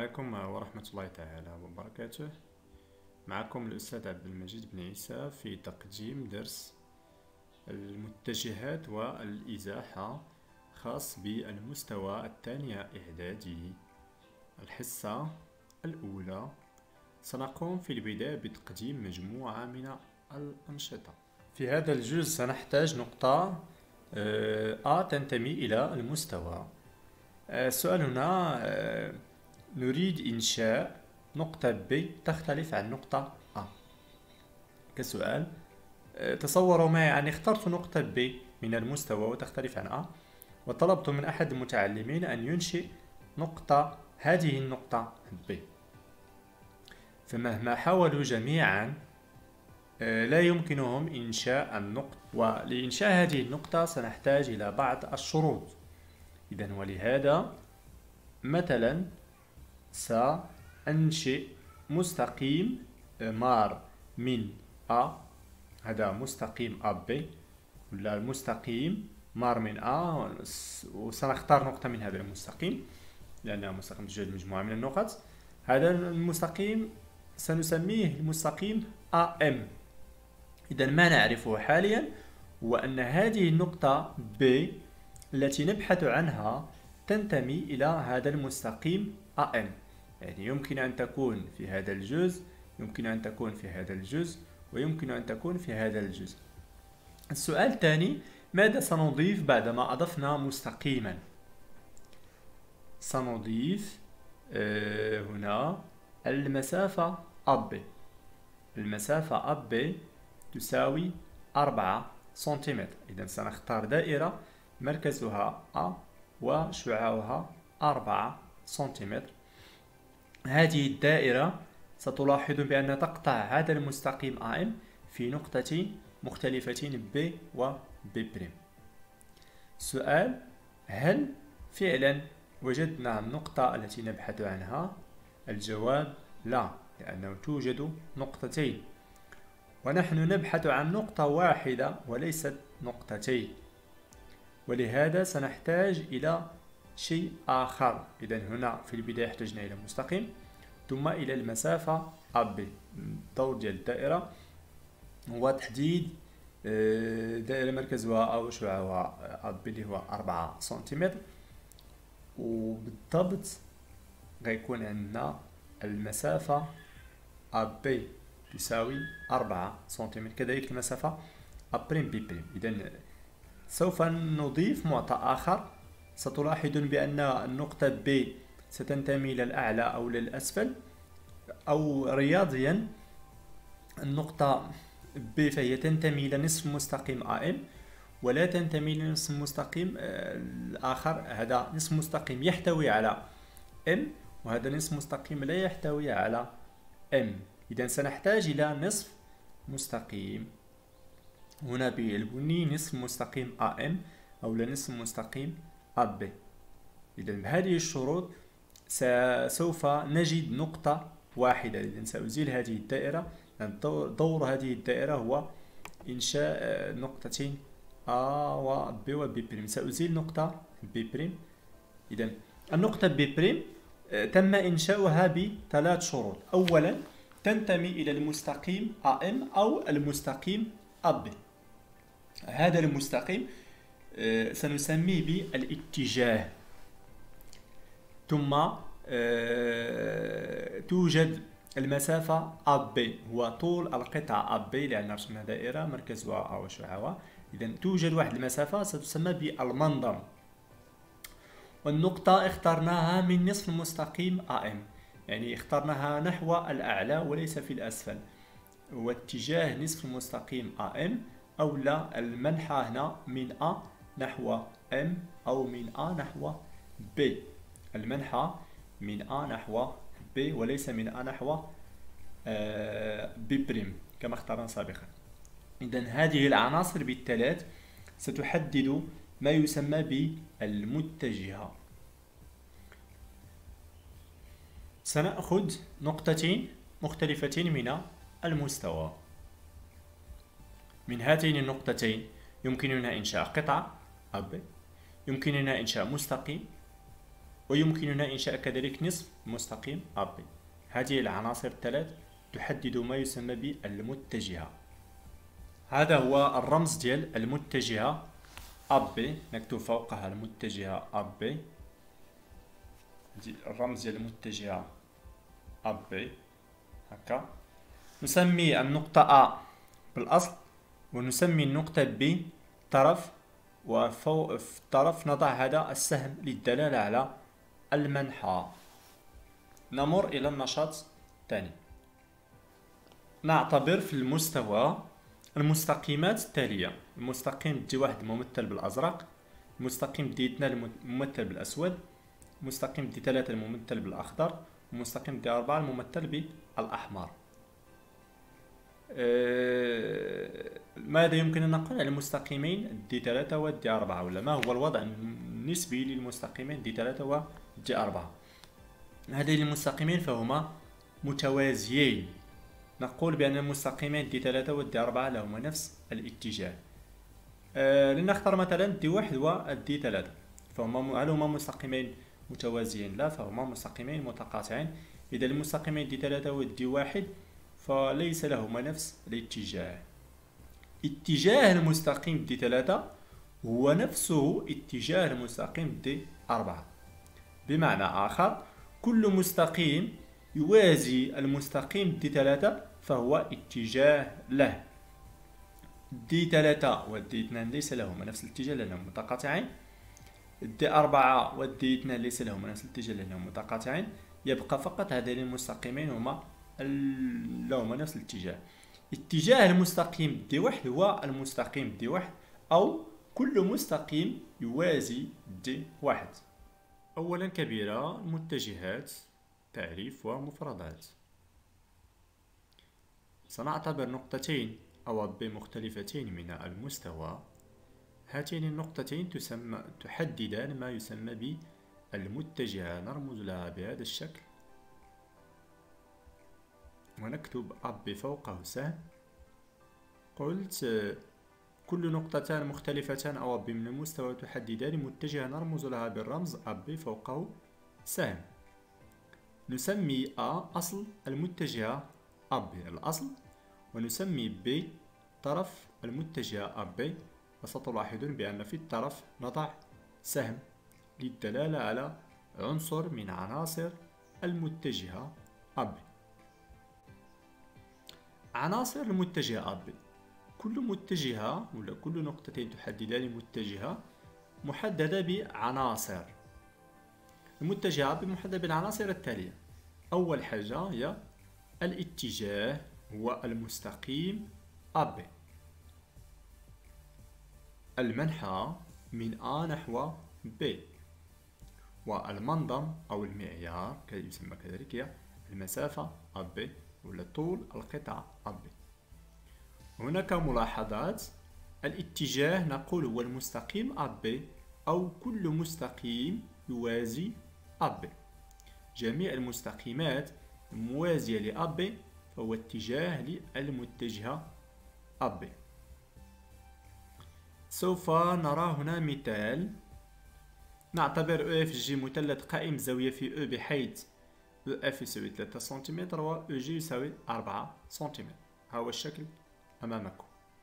عليكم ورحمة الله تعالى وبركاته. معكم الأستاذ عبد المجيد بن عيسى في تقديم درس المتجهات والإزاحة خاص بالمستوى الثاني إعدادي. الحصة الأولى سنقوم في البداية بتقديم مجموعة من الأنشطة. في هذا الجزء سنحتاج نقطة A تنتمي إلى المستوى. السؤال هنا نريد إنشاء نقطة B تختلف عن نقطة A. كسؤال تصوروا معي أني اخترت نقطة B من المستوى وتختلف عن A، وطلبت من أحد المتعلمين أن ينشئ هذه النقطة B، فمهما حاولوا جميعا لا يمكنهم إنشاء النقطة، ولإنشاء هذه النقطة سنحتاج إلى بعض الشروط. إذن ولهذا مثلا سأنشئ مستقيم مار من A، هذا مستقيم AB، ولا المستقيم مار من A، وسنختار نقطة من هذا المستقيم لأنه مستقيم توجد مجموعة من النقط. هذا المستقيم سنسميه المستقيم AM. إذن ما نعرفه حاليا هو أن هذه النقطة B التي نبحث عنها تنتمي إلى هذا المستقيم AM، يعني يمكن أن تكون في هذا الجزء، يمكن أن تكون في هذا الجزء، ويمكن أن تكون في هذا الجزء. السؤال الثاني: ماذا سنضيف بعدما أضفنا مستقيما؟ سنضيف هنا المسافة AB. المسافة AB تساوي 4 سنتيمتر. إذن سنختار دائرة مركزها A وشعاعها 4 سنتيمتر. هذه الدائرة ستلاحظ بأنها تقطع هذا المستقيم AM في نقطتين مختلفتين B و B'. سؤال: هل فعلا وجدنا النقطة التي نبحث عنها؟ الجواب لا، لأنه توجد نقطتين، ونحن نبحث عن نقطة واحدة وليست نقطتين، ولهذا سنحتاج إلى شيء آخر. إذن هنا في البداية احتجنا إلى مستقيم ثم إلى المسافة AB. الدور ديال الدائرة هو تحديد دائرة مركزها أو شعاعها AB اللي هو 4 سنتيمتر، وبالضبط غيكون عندنا المسافة AB تساوي 4 سنتيمتر، كذلك المسافة A'B'. إذن سوف نضيف معطى آخر. ستلاحظون بأن النقطة B ستنتمي إلى الأعلى أو للأسفل، أو رياضيا النقطة B فهي تنتمي إلى نصف مستقيم AM ولا تنتمي لنصف مستقيم الآخر. هذا نصف مستقيم يحتوي على M، وهذا نصف مستقيم لا يحتوي على M. إذن سنحتاج إلى نصف مستقيم هنا بالبني، نصف مستقيم AM أو لنصف مستقيم AB. إذن بهذه الشروط سوف نجد نقطة واحدة. إذن سأزيل هذه الدائرة، لأن دور هذه الدائرة هو إنشاء نقطتين A و B و B'. سأزيل نقطة B'. إذن النقطة B' تم إنشاؤها بثلاث شروط. أولا تنتمي إلى المستقيم AM أو المستقيم AB. هذا المستقيم سنسميه بالاتجاه. ثم توجد المسافة AB، هو طول القطعة AB لأن رسمنا دائرة مركزها أو شعاعها. إذن توجد واحد المسافة ستسمى بالمنظم، والنقطة اخترناها من نصف المستقيم AM، يعني اخترناها نحو الأعلى وليس في الأسفل، واتجاه نصف المستقيم AM، أو لا المنحى هنا من A نحو M أو من A نحو B. المنحى من A نحو B وليس من A نحو B' كما اخترنا سابقا. إذن هذه العناصر بالثلاث ستحدد ما يسمى بالمتجهة. سنأخذ نقطتين مختلفتين من المستوى. من هاتين النقطتين يمكننا إنشاء قطعة AB، يمكننا إنشاء مستقيم ويمكننا إنشاء كذلك نصف مستقيم AB. هذه العناصر الثلاث تحدد ما يسمى بالمتجهة. هذا هو الرمز ديال المتجهة AB، نكتب فوقها المتجهة AB. الرمز ديال المتجهة AB هكا. نسمي النقطة A بالأصل، ونسمي النقطة B طرف، وفوق في الطرف نضع هذا السهم للدلالة على المنحى. نمر إلى النشاط الثاني. نعتبر في المستوى المستقيمات التالية: المستقيم دي واحد ممثل بالأزرق، المستقيم دي اثنان ممثل بالأسود، المستقيم دي ثلاثة الممثل بالأخضر، المستقيم دي أربعة الممثل بالأحمر. ماذا يمكن أن نقول على المستقيمين دي ثلاثة ودي أربعة، ولا ما هو الوضع النسبي للمستقيمين دي ثلاثة ودي أربعة؟ هذين المستقيمين فهما متوازيين. نقول بأن المستقيمين دي ثلاثة ودي أربعة لهما نفس الاتجاه. لنختار مثلا دي واحد ودي ثلاثة، هل هما مستقيمين متوازيين؟ لا، فهما مستقيمين متقاطعين. إذا المستقيمين دي ثلاثة ودي واحد فليس لهما نفس الاتجاه. اتجاه المستقيم دي ثلاثة هو نفسه اتجاه المستقيم دي أربعة. بمعنى آخر، كل مستقيم يوازي المستقيم دي ثلاثة فهو اتجاه له. دي ثلاثة ودي اثنان ليس لهما نفس الاتجاه لأنهم متقاطعين. دي أربعة ودي اثنان ليس لهما نفس الاتجاه لأنهم متقاطعين. يبقى فقط هذين المستقيمين هما لهما نفس الاتجاه. اتجاه المستقيم دي واحد هو المستقيم دي واحد، أو كل مستقيم يوازي دي واحد. أولا كبيرة، المتجهات، تعريف ومفردات. سنعتبر نقطتين أو بمختلفتين من المستوى. هاتين النقطتين تحددان ما يسمى بالمتجهة. نرمز لها بهذا الشكل ونكتب AB فوقه سهم. قلت كل نقطتان مختلفتان أو AB من المستوى تحددان متجهة، نرمز لها بالرمز AB فوقه سهم. نسمي A أصل المتجهة AB الأصل، ونسمي B طرف المتجهة AB. وستلاحظون بأن في الطرف نضع سهم للدلالة على عنصر من عناصر المتجهة AB. عناصر المتجهة AB: كل متجهة ولا كل نقطتين تحددان متجهة محددة بعناصر. المتجهة AB محددة بالعناصر التالية. أول حاجة هي الاتجاه، هو المستقيم AB. المنحى من A نحو B. والمنظم أو المعيار يسمى كذلك هي المسافة AB ولا طول القطع AB. هناك ملاحظات: الاتجاه نقول هو المستقيم AB أو كل مستقيم يوازي AB. جميع المستقيمات الموازية لAB فهو اتجاه للمتجهة AB. سوف نرى هنا مثال. نعتبر EFG مثلث قائم الزاوية في E بحيث EF يساوي 3 سنتيمتر و EG يساوي 4 سنتيمتر. ها هو الشكل أمامكم.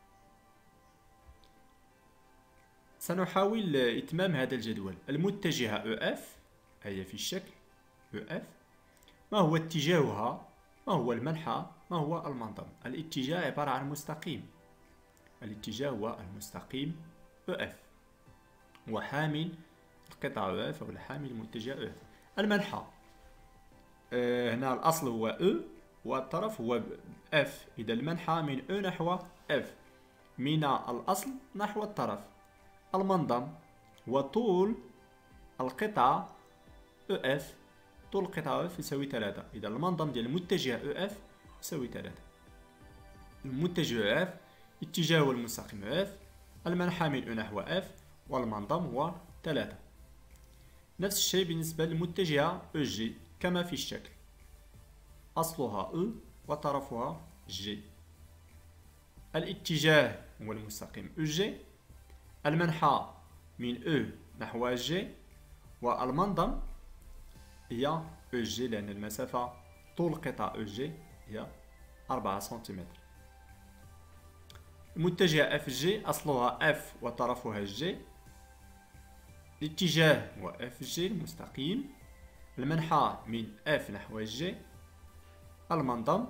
سنحاول إتمام هذا الجدول. المتجهة EF هي في الشكل EF. ما هو اتجاهها؟ ما هو المنحى؟ ما هو المنظم؟ الاتجاه عبارة عن مستقيم. الاتجاه هو المستقيم EF وحامل القطعة EF أو الحامل المتجه EF. المنحى هنا الأصل هو E والطرف هو F. إذا المنحى من E نحو F، من الأصل نحو الطرف. المنظم وطول القطعة EF، طول القطعة EF يساوي 3. إذا المنظم ديال المتجه EF يساوي 3. المتجه EF اتجاهه المستقيم F، المنحى من E نحو F، والمنظم هو 3. نفس الشيء بالنسبة للمتجهة EG كما في الشكل، أصلها E وطرفها G. الاتجاه هو المستقيم EG، المنحى من E نحو G، والمنظم هي او جي، لأن المسافة طول قطاع او جي هي 4 سنتيمتر. المتجهة اف جي أصلها اف وطرفها جي، الاتجاه هو اف جي المستقيم، المنحى من اف نحو جي، المنظم.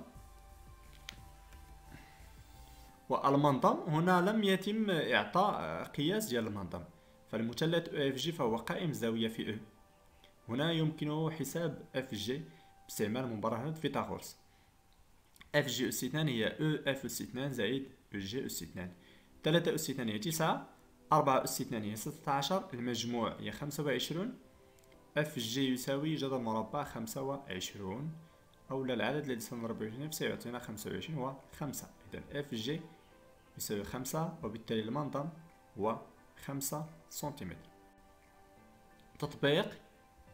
والمنظم هنا لم يتم إعطاء قياس ديال المنظم، فالمثلث او اف جي فهو قائم الزاوية في او. هنا يمكن حساب اف جي باستعمال مبرهنة فيثاغورس. اف جي اس 2 هي او اف اس 2 زائد او جي اس 2. 3 اس 2 هي 9، 4 اس 2 هي 16، المجموع هي 25. اف جي يساوي جذر مربع 25، أو العدد الذي سنضرب به سيعطينا 25 و 5. إذا اف جي يساوي 5، وبالتالي المنظم هو 5 سنتيمتر. تطبيق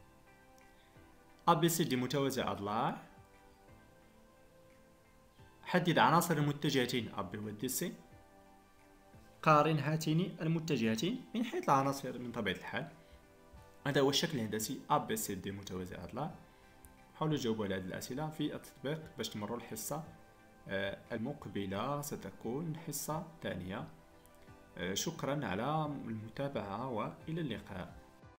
ABCD متوازي أضلاع. حدد عناصر المتجهتين AB و DC. قارن هاتين المتجهتين من حيث العناصر من طبيعة الحال. هذا هو الشكل الهندسي ABCD متوازي أضلاع. حاولوا تجاوبوا على هذه الأسئلة في التطبيق باش تمروا الحصة المقبلة، ستكون حصة ثانية. شكرا على المتابعة وإلى اللقاء.